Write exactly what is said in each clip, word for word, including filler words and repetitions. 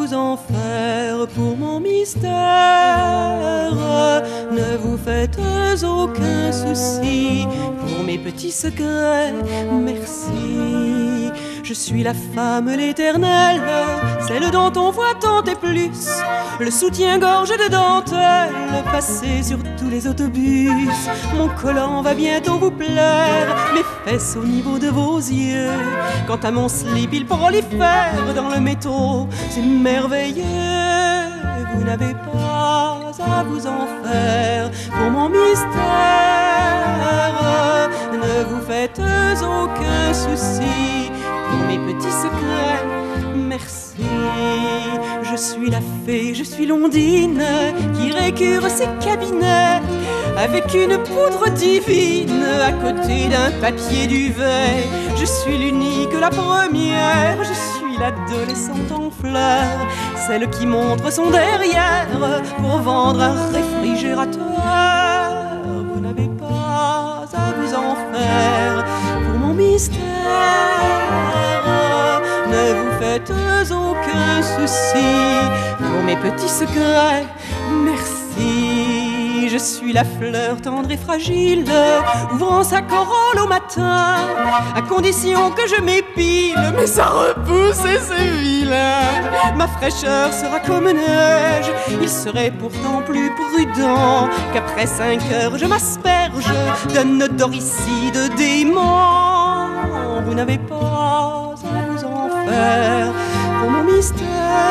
vous en faire pour mon mystère. Ne vous faites aucun souci pour mes petits secrets, merci. Je suis la femme, l'éternelle, celle dont on voit tant et plus le soutien-gorge de dentelle passer sur tous les autobus. Mon collant va bientôt vous plaire, mes fesses au niveau de vos yeux. Quant à mon slip, il prolifère dans le métro, c'est merveilleux. Vous n'avez pas à vous en faire pour mon mystère. Ne vous faites aucun souci pour mes petits secrets, merci. Je suis la fée, je suis l'ondine qui récure ses cabinets avec une poudre divine à côté d'un papier duvet. Je suis l'unique, la première, je suis l'adolescente en fleurs, celle qui montre son derrière pour vendre un réfrigérateur. Vous n'avez pas à vous en faire pour mon mystère. Ne vous faites aucun souci pour mes petits secrets, merci. Je suis la fleur tendre et fragile, ouvrant sa corolle au matin, à condition que je m'épile, mais ça repousse et c'est vilain. Ma fraîcheur sera comme neige, il serait pourtant plus prudent qu'après cinq heures je m'asperge d'un odoricide dément. Vous n'avez pas à vous en faire pour mon mystère.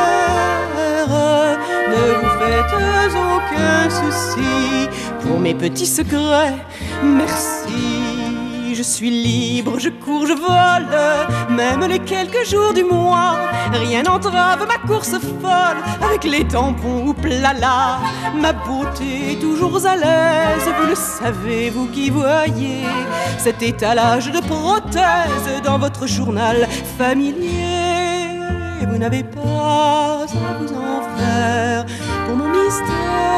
Ne vous faites aucun souci pour mes petits secrets, merci. Je suis libre, je cours, je vole, même les quelques jours du mois. Rien n'entrave ma course folle avec les tampons ou plala. Ma beauté est toujours à l'aise, vous le savez, vous qui voyez cet étalage de prothèses dans votre journal familier. Vous n'avez pas à vous en faire pour mon mystère.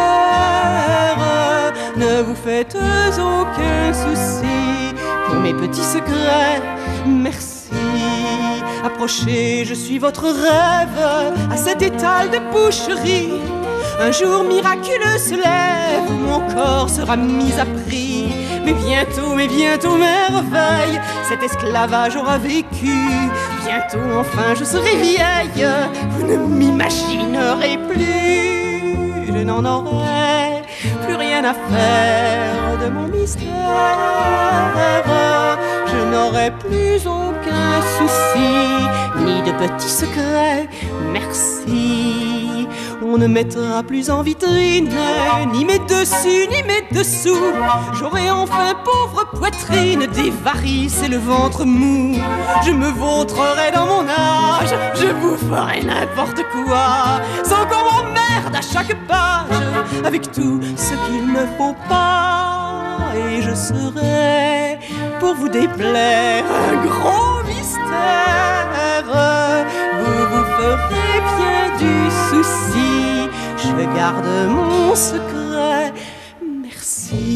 Ne vous faites aucun souci pour mes petits secrets, merci. Approchez, je suis votre rêve à cet étal de boucherie. Un jour miraculeux se lève, mon corps sera mis à prix. Mais bientôt, mais bientôt, merveille, cet esclavage aura vécu. Bientôt, enfin, je serai vieille, vous ne m'imaginerez plus. Je n'en aurai plus rien à faire de mon mystère. Je n'aurai plus aucun souci, ni de petits secrets, merci. On ne mettra plus en vitrine ni mes dessus, ni mes dessous. J'aurai enfin, pauvre poitrine, des varices et le ventre mou. Je me vautrerai dans mon âge, je vous ferai n'importe quoi, sans qu'on m'emmerde à chaque page avec tout ce qu'il ne faut pas. Et je serai, pour vous déplaire, un gros mystère. Vous vous ferez bien du souci, je garde mon secret, merci.